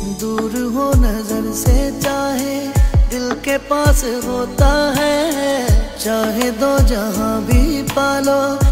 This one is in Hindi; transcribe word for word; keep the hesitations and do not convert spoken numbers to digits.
दूर हो नजर से चाहे दिल के पास होता है, चाहे दो जहां भी पालो